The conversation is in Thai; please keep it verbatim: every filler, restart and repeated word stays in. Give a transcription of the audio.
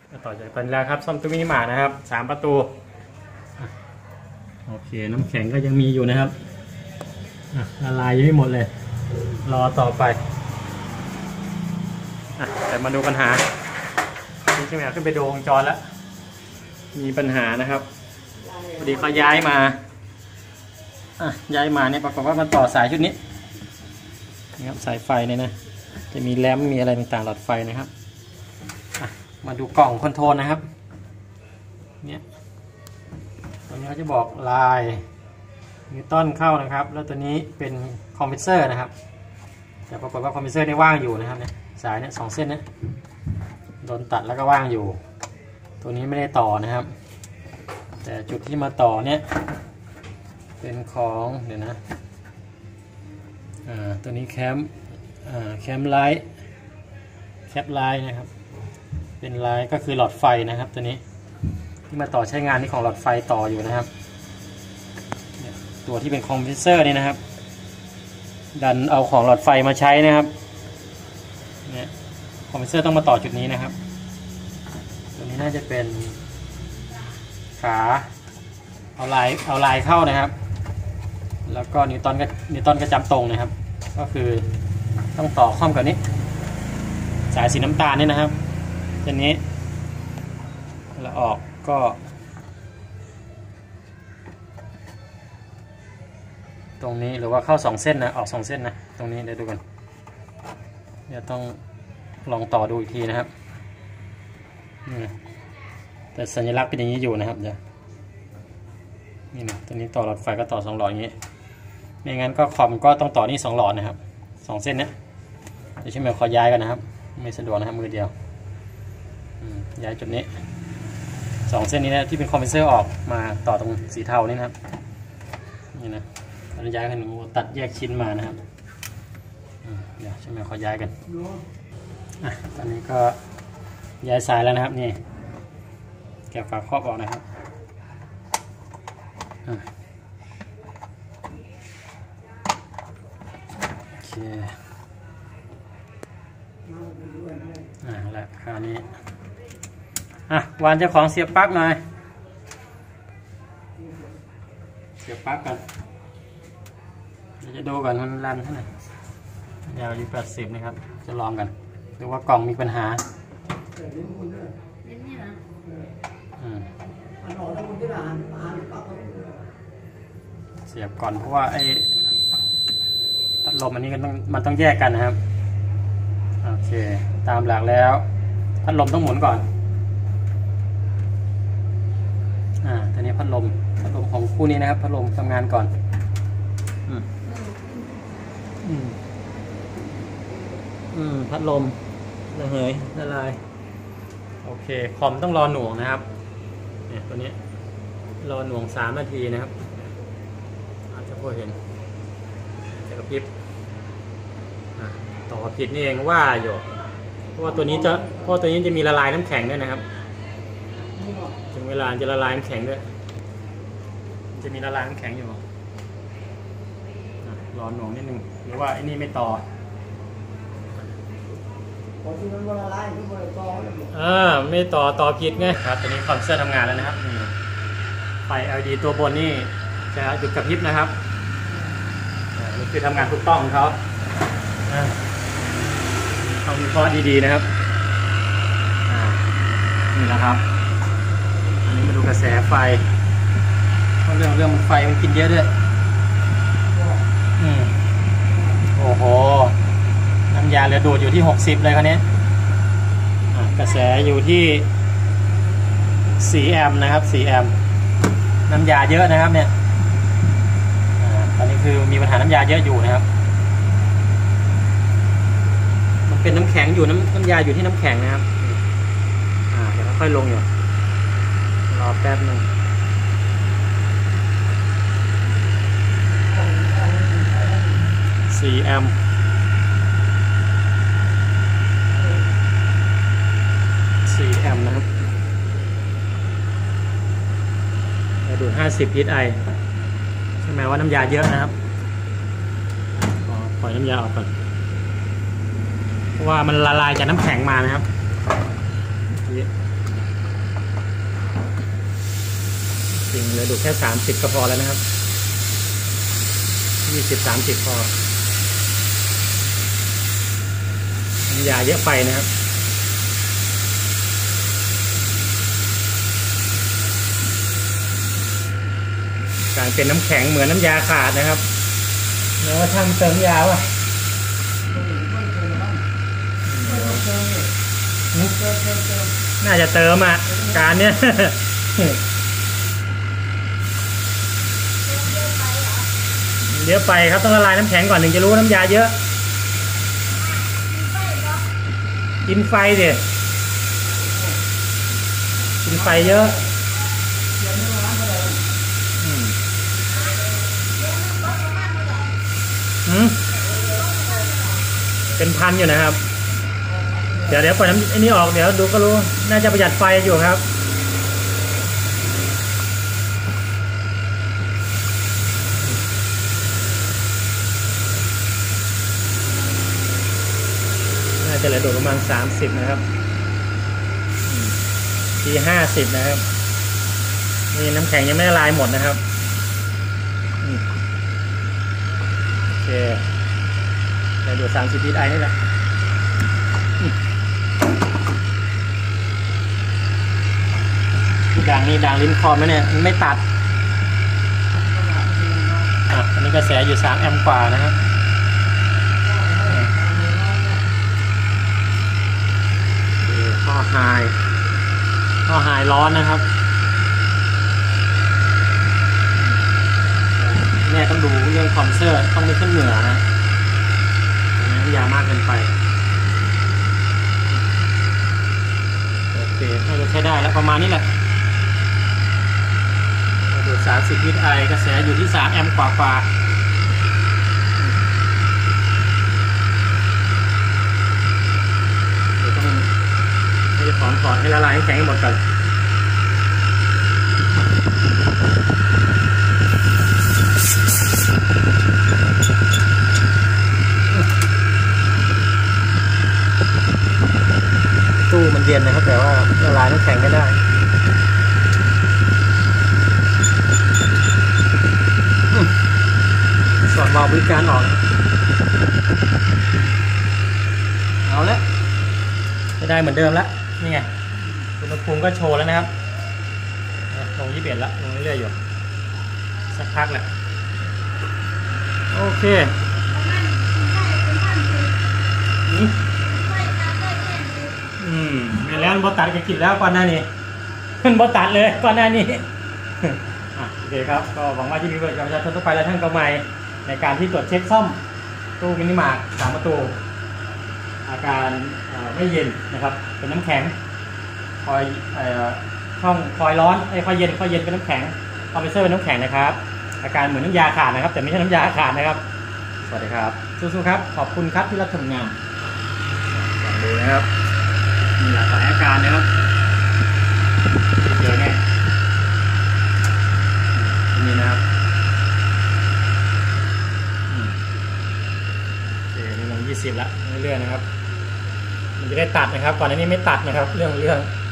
ต่อจากตอนแล้วครับซ่อมตู้มินิมาร์ทนะครับสามประตูโอเคน้ำแข็งก็ยังมีอยู่นะครับละลายยังไม่หมดเลยรอต่อไปแต่มาดูปัญหาที่ใช่ไหมขึ้นไปดูวงจรแล้วมีปัญหานะครับพอดีเขาย้ายมาย้ายมาเนี่ยปรากฏว่ามันต่อสายชุดนี้นะครับสายไฟเนี่ยนะจะมีแรมมีอะไรต่างๆหลอดไฟนะครับมาดูกล่องคอนโทรลนะครับเนี่ยตัวนี้เขาจะบอกลายนิวตันเข้านะครับแล้วตัวนี้เป็นคอมเพรสเซอร์นะครับแต่ปรากฏว่าคอมเพรสเซอร์ได้ว่างอยู่นะครับเนี่ยสายเนี่ยสองเส้นเนี่ยโดนตัดแล้วก็ว่างอยู่ตัวนี้ไม่ได้ต่อนะครับแต่จุดที่มาต่อเนี่ยเป็นของเดี๋ยวนะอ่าตัวนี้แคมอ่าแคมไลท์แคปไลท์นะครับเป็นไลท์ก็คือหลอดไฟนะครับตัวนี้ที่มาต่อใช้งานนี่ของหลอดไฟต่ออยู่นะครับตัวที่เป็นคอมเพรสเซอร์นี่นะครับดันเอาของหลอดไฟมาใช้นะครับเนี่ยคอมเพรสเซอร์ต้องมาต่อจุดนี้นะครับตัวนี้น่าจะเป็นขาเอาลายเอาลายเข้านะครับแล้วก็นิวตันก็นิวตันก็จำตรงนะครับก็คือต้องต่อข้อมกับนี้สายสีน้ำตาลนี่นะครับตัวนี้แล้วออกก็ตรงนี้หรือว่าเข้าสองเส้นนะออกสองเส้นนะตรงนี้เดี๋ยวดูกันเดี๋ยวต้องลองต่อดูอีกทีนะครับแต่สัญลักษณ์เป็นอย่างนี้อยู่นะครับเดี๋ยวนี่นะตัวนี้ต่อหลอดไฟก็ต่อสองหลอดอย่างนี้ไม่งั้นก็คอมก็ต้องต่อนี่สองหลอดนะครับสองเส้นนี้เดี๋ยวช่วยขอย้ายกันนะครับไม่สะดวกนะครับมือเดียวย้ายจุดนี้สองเส้นนี้นะที่เป็นคอมเพรสเซอร์ออกมาต่อตรงสีเทานี่นะครับนี่นะเราย้ายกันตัดแยกชิ้นมานะครับเดี๋ยวช่วยขอย้ายกันอ่ะตอนนี้ก็ย้ายสายแล้วนะครับนี่แกะฝาครอบออกนะครับโอเคอ่าแล้วคราวนี้อ่ะวานเจ้าของเสียบปลั๊กหน่อยเสียบปลั๊กกันเดี๋ยวจะดูก่อนมันรันเท่าไหร่ยาวอยู่แปดสิบนะครับจะลองกันดูว่ากล่องมีปัญหาเสียบก่อนเพราะว่าไอ้พัดลมอันนี้มันต้องมันต้องแยกกันนะครับโอเคตามหลักแล้วพัดลมต้องหมุนก่อนอ่าตอนนี้พัดลมพัดลมของคู่นี้นะครับพัดลมทำงานก่อนอืมอืมอืมพัดลมระเหยละลายโอเคคอมต้องรอหน่วงนะครับเนี่ยตัวนี้รอหน่วงสามนาทีนะครับอาจจะพอเห็นจะกระพริบต่อผิดนี่เองว่าอยู่เพราะว่าตัวนี้จะเพราะตัวนี้จะมีละลายน้ำแข็งด้วยนะครับถึงเวลาจะละลายน้ำแข็งด้วยจะมีละลายน้ำแข็งอยู่รอหน่วงนิดนึงหรือว่าไอ้นี่ไม่ต่อเออไม่ต่อต่อผิดไงครับตอนนี้คอมเพรสเซอร์ทำงานแล้วนะครับไฟ แอล อี ดี ตัวบนนี่จะหยุดกระพริบนะครับนี่คือทำงานถูกต้องของเขาต้องวิเคราะห์ดีๆนะครับนี่แหละครับอันนี้มาดูกระแสไฟเพราะเรื่องเรื่องไฟมันกินเยอะด้วยอืมโอ้โหน้ำยาเหลือดูดอยู่ที่หกสิบเลยคราวนี้กระแสอยู่ที่สี่แอมป์นะครับสี่แอมป์น้ำยาเยอะนะครับเนี่ยตอนนี้คือมีปัญหาน้ำยาเยอะอยู่นะครับมันเป็นน้ำแข็งอยู่น้ำน้ำยาอยู่ที่น้ำแข็งนะครับอ่าเดี๋ยวค่อยลงอยู่รอแป๊บนึงสี่แอมป์สี่แอมป์นะครับดูดห้าสิบ พี เอส ไอ ใช่ไหมว่าน้ำยาเยอะนะครับปล่อยน้ำยาออกก่อน เพราะว่ามันละลายจากน้ำแข็งมานะครับจริงเลยดูแค่สามสิบก็พอแล้วนะครับยี่สิบสามสิบพอน้ำยาเยอะไปนะครับการเป็นน้ำแข็งเหมือนน้ำยาขาดนะครับแล้วช่างเติมยาวะน่าจะเติมอ่ะการเนี้ยเยอะไปครับต้องละลายน้ำแข็งก่อนถึงจะรู้น้ำยาเยอะกินไฟดิกินไฟเยอะเป็นพันอยู่นะครับเดี๋ยวเดี๋ยวปล่อยน้ำอันนี้ออกเดี๋ยวดูก็รู้น่าจะประหยัดไฟอยู่ครับน่าจะเหลือดูประมาณสามสิบนะครับทีห้าสิบนะครับนี่น้ำแข็งยังไม่ละลายหมดนะครับโอเคเดี๋ยวดูสามสิบพีไอนี่แหละด่างนี่ด่างลิ้นคอมไหมเนี่ยมันไม่ตัดอ่ะอันนี้กระแสอยู่สามแอมป์กว่านะครับท่อไฮท่อไฮร้อนนะครับเนี่ยต้องดูเรื่องคอมเซอร์ต้องไม่ขึ้นเหนือนะน้ำยามากเกินไปโอเคน่าจะใช้ได้แล้วประมาณนี้แหละดูสามสิบวิทไอกระแสอยู่ที่สามแอมป์กว่ากว่าเดี๋ยวต้องให้ถอนถอนให้ละลายให้แข็งให้หมดก่อนตู้มันเย็นนะครับแต่ว่าละลายน้ำแข็งไม่ได้สอนวาล์วบริการออกเอาละจะได้เหมือนเดิมแล้วนี่ไงอุณหภูมิก็โชว์แล้วนะครับลงยี่สิบเอ็ดแล้วลงเรื่อยๆอยู่สักพักแหละโอเคอืมไม่แล้วบอตัดก็กินแล้วก่อนหน้านี้มันบอตัดเลยก่อนหน้านี้โอเคครับก็หวังว่าที่มีประโยชน์กับประชาชนทั่วไปและท่านก็ใหม่ในการที่ตรวจเช็คซ่อมตู้มินิมาร์ทสามประตูอาการไม่เย็นนะครับเป็นน้ำแข็งคอยช่องคอยร้อนไอ้คอยเย็นคอยเย็นเป็นน้ำแข็งคอมเพรสเซอร์เป็นน้ำแข็งนะครับอาการเหมือนน้ำยาขาดนะครับแต่ไม่ใช่น้ำยาขาดนะครับสวัสดีครับสู้ๆครับขอบคุณครับที่รับชมงานลองดูนะครับมีหลากหลายอาการนะครับเจอเนี่ยนี่นะครับโอเคนี่ลงยี่สิบละเรื่อยๆนะครับมันจะได้ตัดนะครับก่อนหน้านี้ไม่ตัดนะครับเรื่องเรื่อง